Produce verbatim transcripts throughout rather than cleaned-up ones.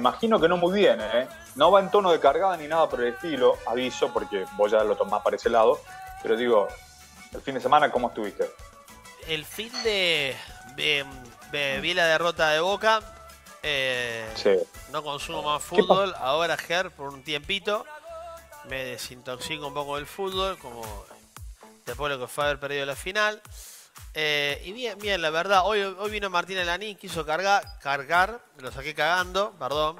imagino que no muy bien, ¿eh? No va en tono de cargada ni nada por el estilo, aviso, porque vos ya lo tomás para ese lado. Pero digo, el fin de semana, ¿cómo estuviste? El fin de... de- de- vi la derrota de Boca. Eh, Sí. no consumo más ¿Qué pasó? fútbol. Ahora, Ger, por un tiempito, me desintoxico un poco del fútbol, como después de lo que fue haber perdido la final. Eh, y bien, bien, la verdad, hoy, hoy vino Martín Elaní, quiso cargar, cargar, me lo saqué cagando, perdón.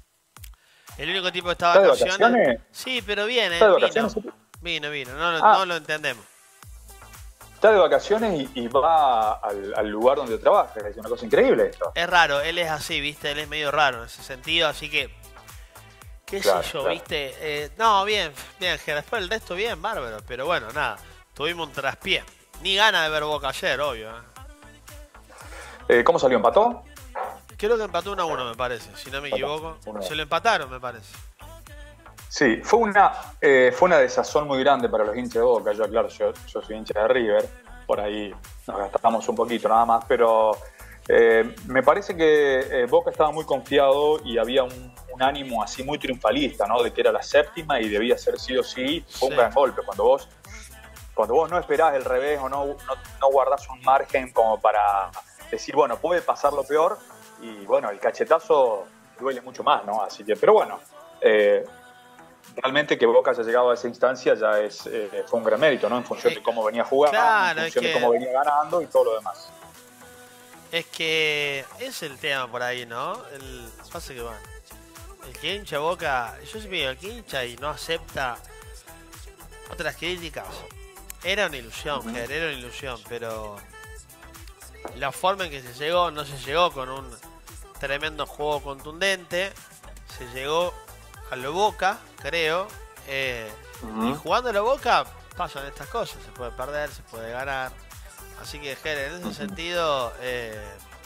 El único tipo que estaba de ¿Estás de vacaciones. vacaciones? Sí, pero viene, ¿Estás de vino. vacaciones? Vino, vino, no, lo- Ah, no lo entendemos. está de vacaciones y, y va al, al lugar donde trabaja. Es una cosa increíble esto. Es raro, él es así, viste, él es medio raro en ese sentido, así que, qué Claro, sé yo, claro. viste. Eh, no, bien, bien, Ger, después el resto bien, bárbaro, pero bueno, nada, tuvimos un traspié. Ni gana de ver Boca ayer, obvio. ¿eh? Eh, ¿Cómo salió? ¿Empató? Creo que empató uno a uno, me parece, si no me equivoco. Uno a uno. Se lo empataron, me parece. Sí, fue una, eh, fue una desazón muy grande para los hinchas de Boca. Yo, claro, yo, yo soy hincha de River, por ahí nos gastamos un poquito nada más, pero eh, me parece que eh, Boca estaba muy confiado y había un, un ánimo así muy triunfalista, ¿no? De que era la séptima y debía ser sí o sí. Fue un Sí. gran golpe. Cuando vos, cuando vos no esperás el revés o no, no, no guardás un margen como para decir, bueno, puede pasar lo peor, y bueno, el cachetazo duele mucho más, ¿no? Así que, pero bueno, eh, realmente que Boca haya llegado a esa instancia ya es eh, fue un gran mérito, ¿no? En función de cómo venía jugando, Claro, en es función que- de cómo venía ganando y todo lo demás. Es que es el tema por ahí, ¿no? El pasa que bueno, el que hincha Boca, yo siempre digo, el que hincha y no acepta otras críticas, era una ilusión, Ger, era una ilusión, pero la forma en que se llegó, no se llegó con un tremendo juego contundente, se llegó a lo Boca, creo, eh, Ujú. y jugando a lo Boca pasan estas cosas, se puede perder, se puede ganar. Así que, Ger, en ese Ujú. sentido, eh,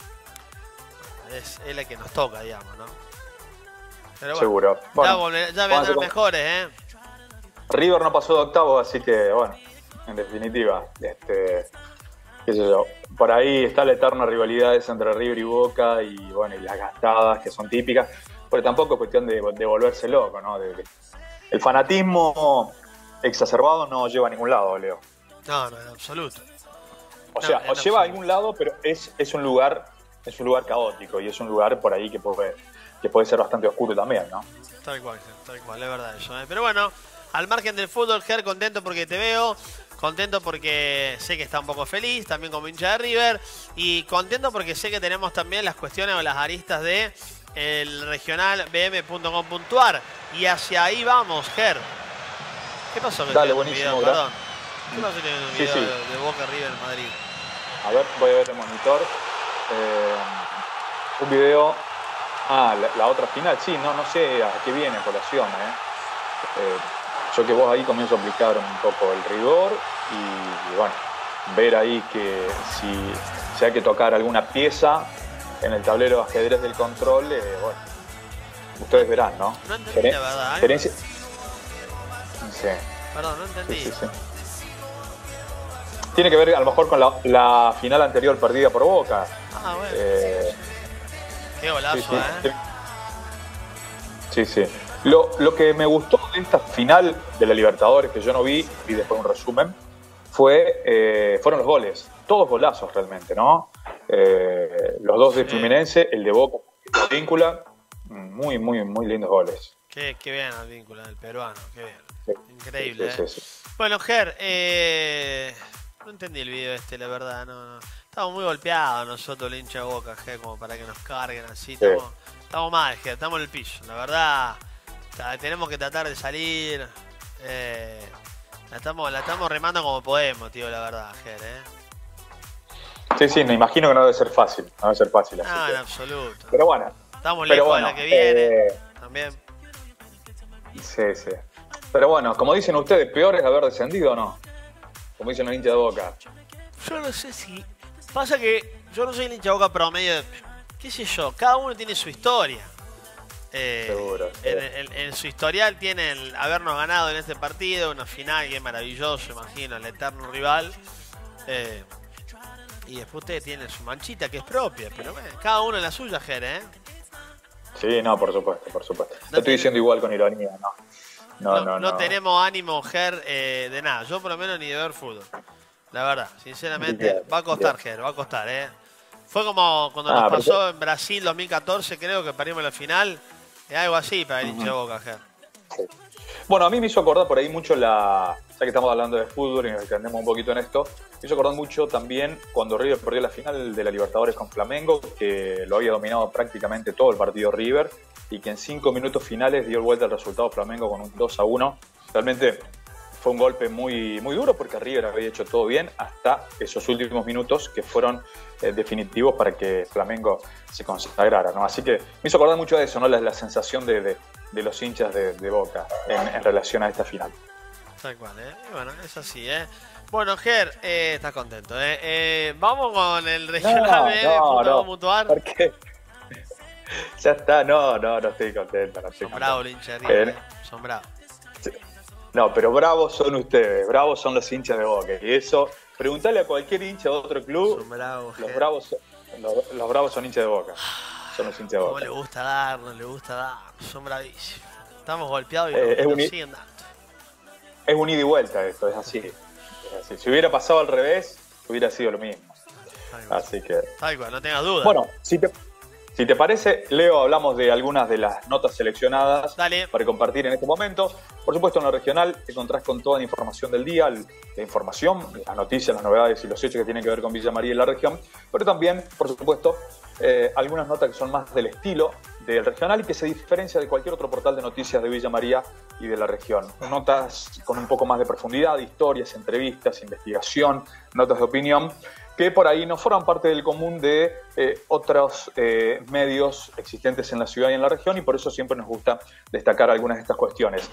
es, es la que nos toca, digamos, ¿no? Pero bueno, Seguro. ya, Bueno, volver- ya vamos a vendrán hacer como- mejores, ¿eh? River no pasó de octavo, así que bueno, en definitiva, este, qué sé yo, por ahí está la eterna rivalidad esa entre River y Boca y bueno, y las gastadas que son típicas, pero tampoco es cuestión de, de volverse loco, ¿no? De- de- el fanatismo exacerbado no lleva a ningún lado, Leo. No, no, en absoluto. O No, sea, en os lleva a absoluto. algún lado, pero es, es un lugar, es un lugar caótico y es un lugar por ahí que puede, que puede ser bastante oscuro también, ¿no? Tal cual, Ger, tal cual, es verdad eso, ¿eh? Pero bueno, al margen del fútbol, Ger, contento porque te veo, contento porque sé que está un poco feliz, también como hincha de River, y contento porque sé que tenemos también las cuestiones o las aristas de el regional b m punto com punto a r, y hacia ahí vamos, Ger. ¿Qué pasó? que Dale, estoy viendo un buenísimo, video? gra- Perdón. ¿Qué pasó que estoy viendo un Sí, video sí. de, de Boca River en Madrid? A ver, voy a ver el monitor. Eh, un video. Ah, la, la otra final, sí, no, no sé a qué viene colación, ¿eh? Eh, yo que vos ahí comienzo a aplicar un poco el rigor y, y bueno, ver ahí que si, si hay que tocar alguna pieza en el tablero de ajedrez del control, eh, bueno, ustedes verán, ¿no? No entendí, Geren- la verdad, ¿eh? gerencia- Sí, Perdón, no sí, entendí. sí, sí. Tiene que ver a lo mejor con la, la final anterior perdida por Boca. Ah, bueno. Eh, Qué golazo, sí, sí, ¿eh? sí, sí. Lo, lo que me gustó de esta final de la Libertadores, que yo no vi, vi después un resumen, fue, eh, fueron los goles. Todos golazos realmente, ¿no? Eh, los dos de Sí. Fluminense, el de Boca, la víncula, muy, muy, muy lindos goles. Qué, qué bien el vínculo del peruano, qué bien. Sí, Increíble, sí, ¿eh? sí, sí. Bueno, Ger, eh, no entendí el video este, la verdad. No, no. Estamos muy golpeados nosotros, el hincha de Boca, Ger, como para que nos carguen así. Sí. Estamos, estamos mal, Ger, estamos en el piso. La verdad, ta- tenemos que tratar de salir. Eh, la, estamos, la estamos remando como podemos, tío, la verdad, Ger, ¿eh? Sí, sí, me imagino que no debe ser fácil, no debe ser fácil. Así No, que- en absoluto. Pero bueno, Estamos pero lejos bueno, de la que viene, eh, también. sí, sí. Pero bueno, como dicen ustedes, peor es haber descendido o no. Como dicen los hinchas de Boca. Yo no sé si... Pasa que yo no soy el hincha de Boca promedio. ¿Qué sé yo? Cada uno tiene su historia. Eh, Seguro, sí. en, en- en su historial tiene el habernos ganado en este partido, una final que es maravilloso, imagino, el eterno rival. Eh, y después ustedes tienen su manchita que es propia, pero bueno, cada uno en la suya, Jere, ¿eh? Sí, no, por supuesto, por supuesto. No Lo estoy tiene- diciendo igual con ironía, ¿no? No, No, no, no no. tenemos ánimo, Ger, eh, de nada. Yo por lo menos ni de ver fútbol. La verdad, sinceramente, Bien, va a costar, bien. Ger, va a costar, ¿eh? Fue como cuando nos Ah, pero pasó en Brasil dos mil catorce, creo que perdimos la final. Es algo así para el hincha de Ujú. Boca, Ger. Sí. Bueno, a mí me hizo acordar por ahí mucho la. Ya que estamos hablando de fútbol y nos extendemos un poquito en esto, me hizo acordar mucho también cuando River perdió la final de la Libertadores con Flamengo, que lo había dominado prácticamente todo el partido River y que en cinco minutos finales dio vuelta el resultado Flamengo con un dos a uno. Realmente fue un golpe muy, muy duro porque River había hecho todo bien hasta esos últimos minutos que fueron eh, definitivos para que Flamengo se consagrara, ¿no? Así que me hizo acordar mucho de eso, ¿no? La, la sensación de, de, de los hinchas de, de Boca en, en relación a esta final. Tal cual, ¿eh? Y bueno, es así, ¿eh? Bueno, Ger, eh, estás contento, ¿eh? Eh, Vamos con el regional B de no, Punto no, Mutuar. ¿por qué? Ya está, no, no, no estoy contento. No, estoy Son bravos contento. los hinchas de River, Eh, ¿eh? Son bravos. sí. No, pero bravos son ustedes, bravos son los hinchas de Boca. Y eso, preguntale a cualquier hincha de otro club, Son bravos, los Ger. bravos, son- los, los bravos son hinchas de Boca. Son los hinchas de No Boca. le gusta dar, no le gusta dar. Son bravísimos. Estamos golpeados y Eh, nos, es nos un- siguen dando. Es un ida y vuelta esto, es así. Es así. Si hubiera pasado al revés, hubiera sido lo mismo. Tal cual, Así que. Tal cual, no tengas dudas. Bueno, si te, si te parece, Leo, hablamos de algunas de las notas seleccionadas Dale. para compartir en este momento. Por supuesto, en la regional te encontrás con toda la información del día, la información, las noticias, las novedades y los hechos que tienen que ver con Villa María y la región, pero también, por supuesto, eh, algunas notas que son más del estilo del regional y que se diferencia de cualquier otro portal de noticias de Villa María y de la región. Notas con un poco más de profundidad, historias, entrevistas, investigación, notas de opinión, que por ahí no forman parte del común de eh, otros eh, medios existentes en la ciudad y en la región, y por eso siempre nos gusta destacar algunas de estas cuestiones.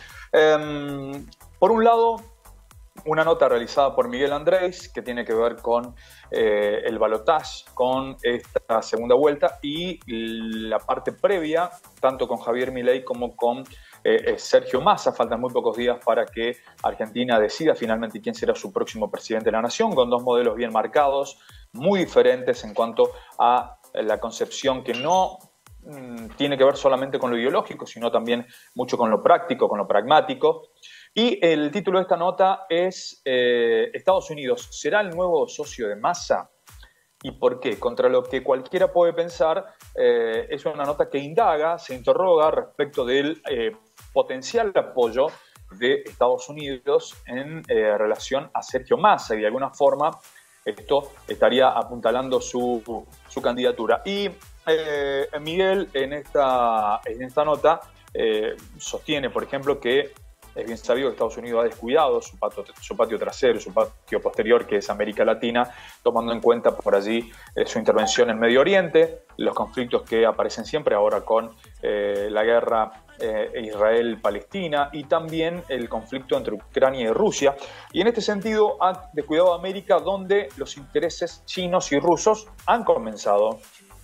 Eh, por un lado, una nota realizada por Miguel Andrés que tiene que ver con eh, el balotaje, con esta segunda vuelta y la parte previa, tanto con Javier Milei como con eh, Sergio Massa. Faltan muy pocos días para que Argentina decida finalmente quién será su próximo presidente de la nación, con dos modelos bien marcados, muy diferentes en cuanto a la concepción que no mmm, tiene que ver solamente con lo ideológico, sino también mucho con lo práctico, con lo pragmático. Y el título de esta nota es eh, Estados Unidos, ¿será el nuevo socio de Massa? ¿Y por qué? Contra lo que cualquiera puede pensar, eh, es una nota que indaga, se interroga respecto del eh, potencial apoyo de Estados Unidos en eh, relación a Sergio Massa, y de alguna forma esto estaría apuntalando su, su candidatura. Y eh, Miguel en esta, en esta nota eh, sostiene, por ejemplo, que es bien sabido que Estados Unidos ha descuidado su patio, su patio trasero, su patio posterior, que es América Latina, tomando en cuenta por allí eh, su intervención en Medio Oriente, los conflictos que aparecen siempre ahora con eh, la guerra eh, Israel-Palestina y también el conflicto entre Ucrania y Rusia. Y en este sentido ha descuidado a América, donde los intereses chinos y rusos han comenzado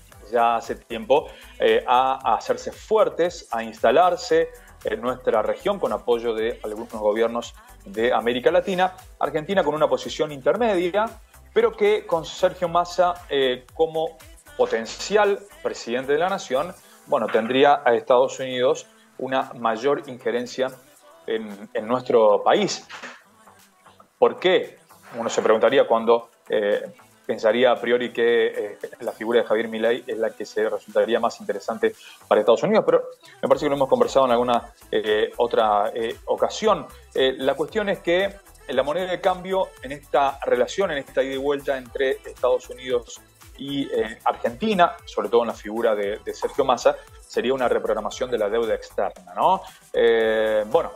ya hace tiempo eh, a, a hacerse fuertes, a instalarse en nuestra región con apoyo de algunos gobiernos de América Latina. Argentina con una posición intermedia, pero que con Sergio Massa eh, como potencial presidente de la nación, bueno, tendría a Estados Unidos una mayor injerencia en, en nuestro país. ¿Por qué? Uno se preguntaría cuando eh, pensaría a priori que eh, la figura de Javier Milei es la que se resultaría más interesante para Estados Unidos, pero me parece que lo hemos conversado en alguna eh, otra eh, ocasión. Eh, la cuestión es que la moneda de cambio en esta relación, en esta ida y vuelta entre Estados Unidos y eh, Argentina, sobre todo en la figura de, de Sergio Massa, sería una reprogramación de la deuda externa, ¿no? Eh, bueno,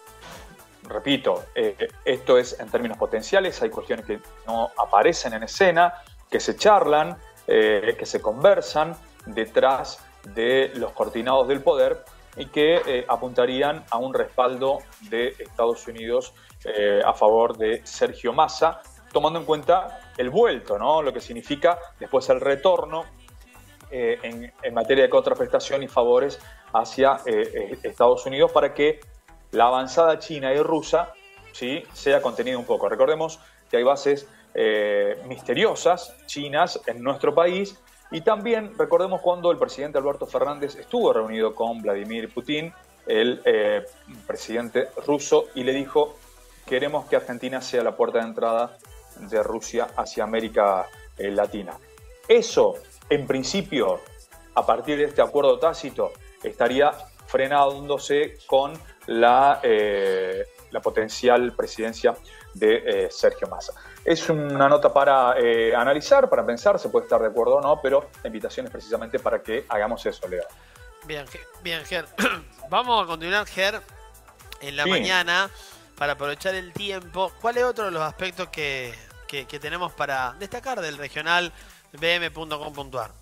repito, eh, esto es en términos potenciales, hay cuestiones que no aparecen en escena, que se charlan, eh, que se conversan detrás de los cortinados del poder y que eh, apuntarían a un respaldo de Estados Unidos eh, a favor de Sergio Massa, tomando en cuenta el vuelto, ¿no? Lo que significa después el retorno eh, en, en materia de contraprestación y favores hacia eh, Estados Unidos para que la avanzada china y rusa, ¿sí?, sea contenida un poco. Recordemos que hay bases eh, misteriosas chinas en nuestro país Y también recordemos cuando el presidente Alberto Fernández estuvo reunido con Vladimir Putin, el eh, presidente ruso, y le dijo: queremos que Argentina sea la puerta de entrada de Rusia hacia América eh, Latina. Eso, en principio, a partir de este acuerdo tácito, estaría frenándose con la, eh, la potencial presidencia de eh, Sergio Massa. Es una nota para eh, analizar, para pensar, se puede estar de acuerdo o no, pero la invitación es precisamente para que hagamos eso, Leo. Bien, bien, Ger. Vamos a continuar, Ger, en la Sí. mañana, para aprovechar el tiempo. ¿Cuál es otro de los aspectos que, que, que tenemos para destacar del regional b m punto com punto a r?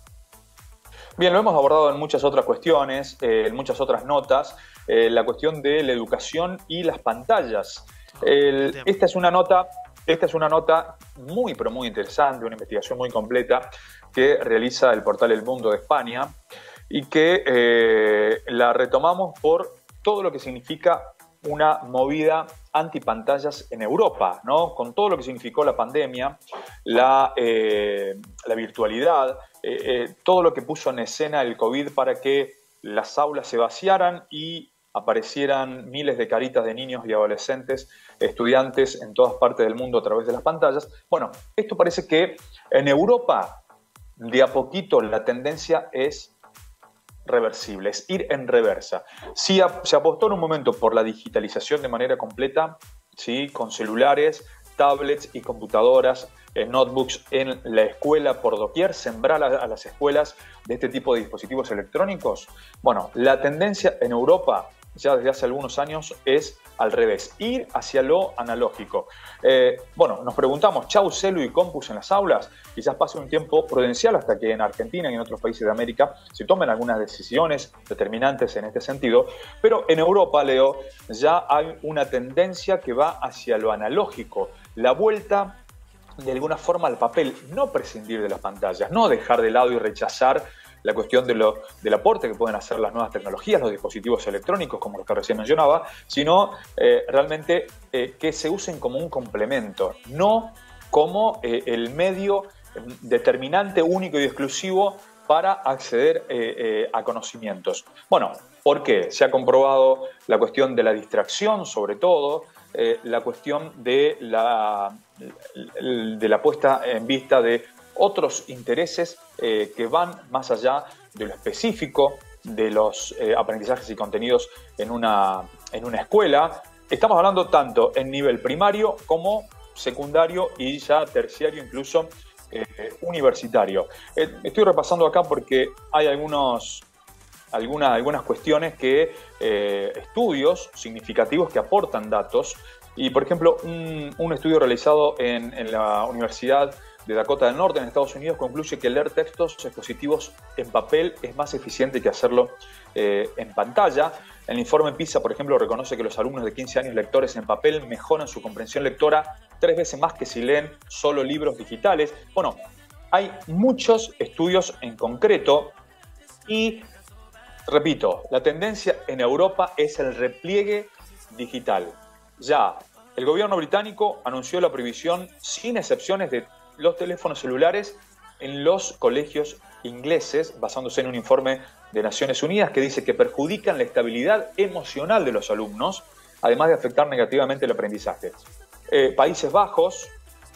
Bien, lo hemos abordado en muchas otras cuestiones, eh, en muchas otras notas, eh, la cuestión de la educación y las pantallas. El, esta es una nota, esta es una nota muy, pero muy interesante, una investigación muy completa que realiza el portal El Mundo de España y que eh, la retomamos por todo lo que significa una movida antipantallas en Europa, ¿no? Con todo lo que significó la pandemia, la, eh, la virtualidad, eh, eh, todo lo que puso en escena el COVID para que las aulas se vaciaran y aparecieran miles de caritas de niños y adolescentes, estudiantes en todas partes del mundo a través de las pantallas. Bueno, esto parece que en Europa, de a poquito, la tendencia es reversible, es ir en reversa. Sí, se apostó en un momento por la digitalización de manera completa, ¿sí? Con celulares, tablets y computadoras, eh, notebooks en la escuela por doquier, sembrar a, a las escuelas de este tipo de dispositivos electrónicos. Bueno, la tendencia en Europa ya desde hace algunos años es al revés, ir hacia lo analógico. Eh, bueno, nos preguntamos, ¿chau celu y compus en las aulas? Quizás pase un tiempo prudencial hasta que en Argentina y en otros países de América se tomen algunas decisiones determinantes en este sentido, pero en Europa, Leo, ya hay una tendencia que va hacia lo analógico, la vuelta de alguna forma al papel, no prescindir de las pantallas, no dejar de lado y rechazar la cuestión de lo, del aporte que pueden hacer las nuevas tecnologías, los dispositivos electrónicos, como los que recién mencionaba, sino eh, realmente eh, que se usen como un complemento, no como eh, el medio determinante, único y exclusivo para acceder eh, eh, a conocimientos. Bueno, ¿por qué? Se ha comprobado la cuestión de la distracción, sobre todo, eh, la cuestión de la, de la puesta en vista de otros intereses eh, que van más allá de lo específico, de los eh, aprendizajes y contenidos en una, en una escuela. Estamos hablando tanto en nivel primario como secundario y ya terciario, incluso eh, universitario. Eh, estoy repasando acá porque hay algunos, alguna, algunas cuestiones que, eh, estudios significativos que aportan datos. Y, por ejemplo, un, un estudio realizado en, en la Universidad de Dakota del Norte, en Estados Unidos, concluye que leer textos expositivos en papel es más eficiente que hacerlo eh, en pantalla. El informe PISA, por ejemplo, reconoce que los alumnos de quince años lectores en papel mejoran su comprensión lectora tres veces más que si leen solo libros digitales. Bueno, hay muchos estudios en concreto y, repito, la tendencia en Europa es el repliegue digital. Ya el gobierno británico anunció la prohibición sin excepciones de los teléfonos celulares en los colegios ingleses, basándose en un informe de Naciones Unidas que dice que perjudican la estabilidad emocional de los alumnos, además de afectar negativamente el aprendizaje. Eh, Países Bajos,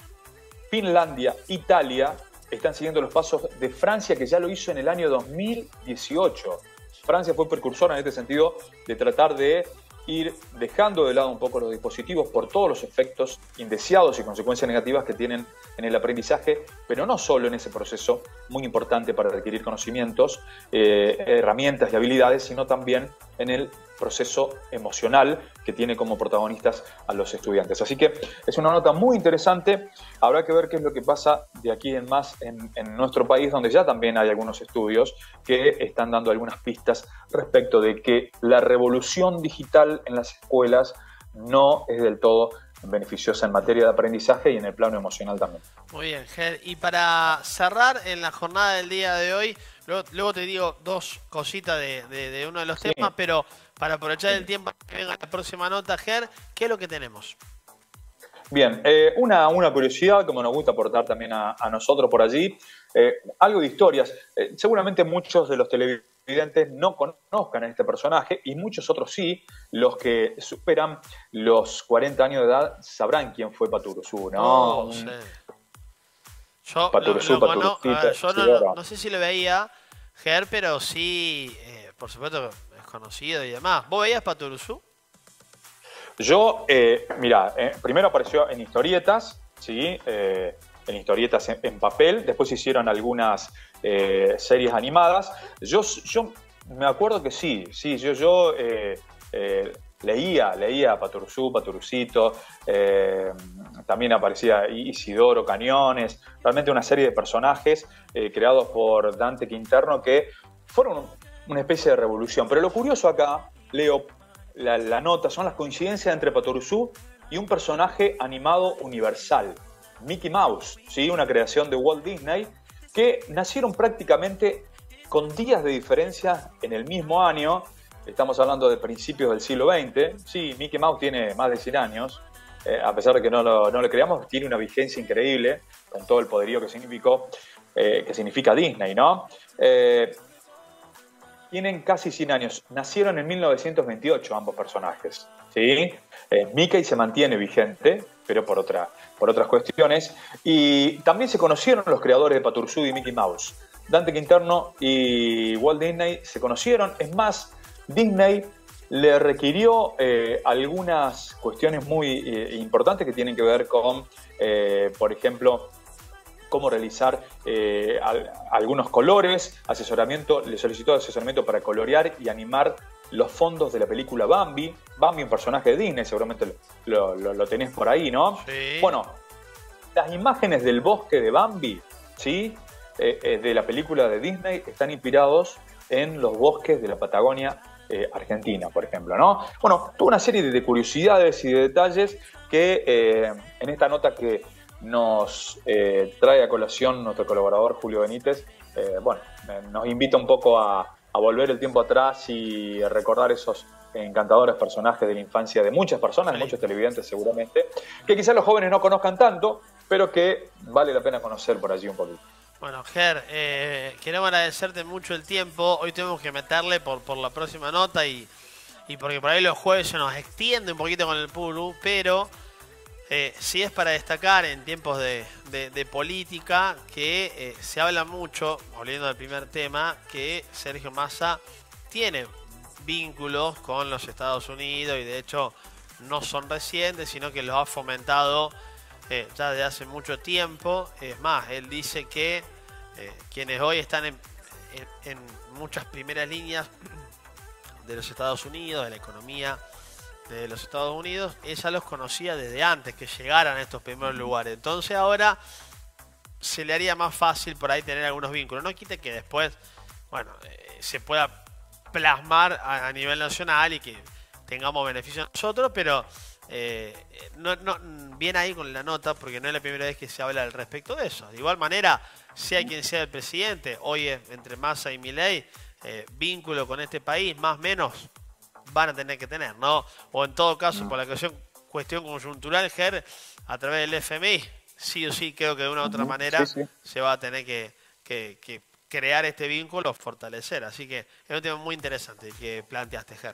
Finlandia, Italia están siguiendo los pasos de Francia, que ya lo hizo en el año dos mil dieciocho. Francia fue precursora en este sentido de tratar de ir dejando de lado un poco los dispositivos por todos los efectos indeseados y consecuencias negativas que tienen en el aprendizaje, pero no solo en ese proceso muy importante para adquirir conocimientos, eh, herramientas y habilidades, sino también en el proceso emocional que tiene como protagonistas a los estudiantes. Así que es una nota muy interesante. Habrá que ver qué es lo que pasa de aquí en más en, en nuestro país, donde ya también hay algunos estudios que están dando algunas pistas respecto de que la revolución digital en las escuelas no es del todo beneficiosa en materia de aprendizaje y en el plano emocional también. Muy bien, Ger. Y para cerrar en la jornada del día de hoy, luego, luego te digo dos cositas de, de, de uno de los sí. temas, pero para aprovechar sí. el tiempo que venga la próxima nota, Ger, ¿qué es lo que tenemos? Bien, eh, una, una curiosidad, como nos gusta aportar también a, a nosotros por allí, Eh, algo de historias. Eh, seguramente muchos de los televidentes no conozcan a este personaje y muchos otros sí. Los que superan los cuarenta años de edad sabrán quién fue Patoruzú, ¿no? Oh, sí. Yo, Patoruzú, lo, lo cono- a ver, yo no, Patoruzú, no, no sé si lo veía, Ger, pero sí, eh, por supuesto es conocido y demás. ¿Vos veías Patoruzú? Yo, eh, mira, eh, primero apareció en historietas, ¿sí? Eh, en historietas en, en papel, después hicieron algunas eh, series animadas. Yo, yo me acuerdo que sí, sí, yo, yo eh, eh, leía, leía Patoruzú, Patorucito, eh, también aparecía Isidoro Cañones, realmente una serie de personajes eh, creados por Dante Quinterno que fueron una especie de revolución. Pero lo curioso acá, Leo, La, la nota, son las coincidencias entre Patoruzú y un personaje animado universal, Mickey Mouse, ¿sí? Una creación de Walt Disney, que nacieron prácticamente con días de diferencia en el mismo año. Estamos hablando de principios del siglo veinte. Sí, Mickey Mouse tiene más de cien años, eh, a pesar de que no lo, no lo creamos, tiene una vigencia increíble, con todo el poderío que significó, eh, que significa Disney, ¿no? Eh, Tienen casi cien años. Nacieron en mil novecientos veintiocho ambos personajes, ¿sí? Eh, Mickey se mantiene vigente, pero por, otra, por otras cuestiones. Y también se conocieron los creadores de Patoruzú y Mickey Mouse. Dante Quinterno y Walt Disney se conocieron. Es más, Disney le requirió eh, algunas cuestiones muy eh, importantes que tienen que ver con, eh, por ejemplo, cómo realizar eh, al, algunos colores, asesoramiento, le solicitó asesoramiento para colorear y animar los fondos de la película Bambi. Bambi, un personaje de Disney, seguramente lo, lo, lo tenés por ahí, ¿no? Sí. Bueno, las imágenes del bosque de Bambi, ¿sí? Eh, eh, de la película de Disney están inspirados en los bosques de la Patagonia eh, Argentina, por ejemplo, ¿no? Bueno, toda una serie de curiosidades y de detalles que eh, en esta nota que nos eh, trae a colación nuestro colaborador Julio Benítez, eh, bueno, eh, nos invita un poco a, a volver el tiempo atrás y a recordar esos encantadores personajes de la infancia de muchas personas, de muchos televidentes seguramente, que quizás los jóvenes no conozcan tanto, pero que vale la pena conocer por allí un poquito. Bueno, Ger, eh, queremos agradecerte mucho el tiempo. Hoy tenemos que meterle por, por la próxima nota y, y porque por ahí los jueves se nos extiende un poquito con el Puru, pero Eh, sí es para destacar en tiempos de, de, de política que eh, se habla mucho, volviendo al primer tema, que Sergio Massa tiene vínculos con los Estados Unidos y de hecho no son recientes, sino que los ha fomentado eh, ya desde hace mucho tiempo. Es más, él dice que eh, quienes hoy están en, en, en muchas primeras líneas de los Estados Unidos, de la economía de los Estados Unidos, ella los conocía desde antes que llegaran a estos primeros lugares. Entonces ahora se le haría más fácil por ahí tener algunos vínculos. No quite que después, bueno, eh, se pueda plasmar a, a nivel nacional y que tengamos beneficio nosotros, pero eh, no, no, bien ahí con la nota, porque no es la primera vez que se habla al respecto de eso. De igual manera, sea quien sea el presidente, hoy es entre Massa y Milei, eh, vínculo con este país, más o menos, van a tener que tener, ¿no? O en todo caso, por la cuestión, cuestión conjuntural, Ger, a través del F M I, sí o sí, creo que de una u otra manera sí, sí. se va a tener que, que, que crear este vínculo, fortalecer. Así que es un tema muy interesante que planteaste, Ger.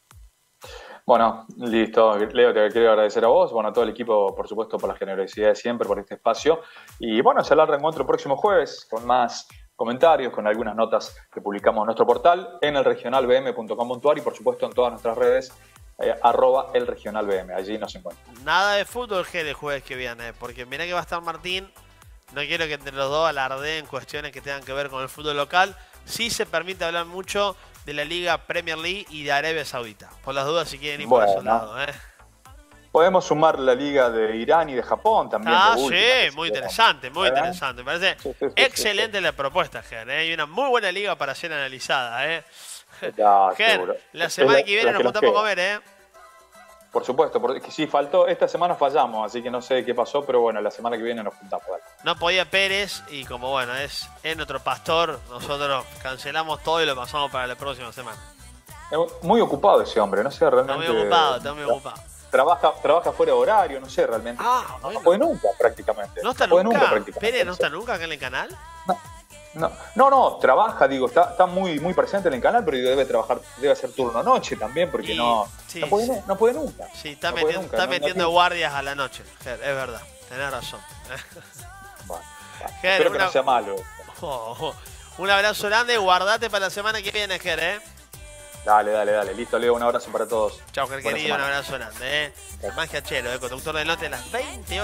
Bueno, listo. Leo, te quiero agradecer a vos, bueno, a todo el equipo, por supuesto, por la generosidad de siempre, por este espacio. Y bueno, será el reencuentro el próximo jueves con más comentarios, con algunas notas que publicamos en nuestro portal, en el regional b m punto com punto a r y por supuesto en todas nuestras redes, eh, arroba el regional b m, allí nos encuentran. Nada de fútbol, G, el jueves que viene, porque mirá que va a estar Martín, no quiero que entre los dos alardeen cuestiones que tengan que ver con el fútbol local. Sí se permite hablar mucho de la Liga Premier League y de Arabia Saudita, por las dudas si quieren ir bueno, por esos lados, ¿eh? Podemos sumar la Liga de Irán y de Japón también. Ah, última, sí, muy interesante, muy ¿verdad? interesante. Me parece sí, sí, sí, excelente sí, sí. la propuesta, Ger. ¿eh? Hay una muy buena liga para ser analizada. ¿eh? Ya, Ger, seguro. la semana la, que viene nos juntamos a comer, ¿eh? Por supuesto, porque sí, faltó, esta semana fallamos, así que no sé qué pasó, pero bueno, la semana que viene nos juntamos. Vale. No podía Pérez y como bueno, es, es nuestro pastor, nosotros cancelamos todo y lo pasamos para la próxima semana. Muy ocupado ese hombre, no sé realmente. Está muy ocupado, está muy ocupado. trabaja, trabaja fuera de horario, no sé realmente. Ah, no, bueno. no puede nunca prácticamente. ¿No está puede nunca? prácticamente, Pérez no no sé. está nunca acá en el canal. No, no, no, trabaja, digo, está, está muy, muy presente en el canal, pero debe trabajar, debe hacer turno noche también, porque Y- no, sí, no, puede, sí. no puede nunca. Sí, está, No puede metiendo, nunca, está no- no metiendo tiene- guardias a la noche, Ger, es verdad, tenés razón. Bueno, bueno, Ger, espero que una- no sea malo. Oh, oh. Un abrazo grande, guardate para la semana que viene, Ger, ¿eh? Dale, dale, dale. Listo, Leo, un abrazo para todos. Chao, Ger Buena querido, un semana. abrazo grande, ¿eh? Magia Chelo, ¿eh? Conductor del norte de las veinte horas.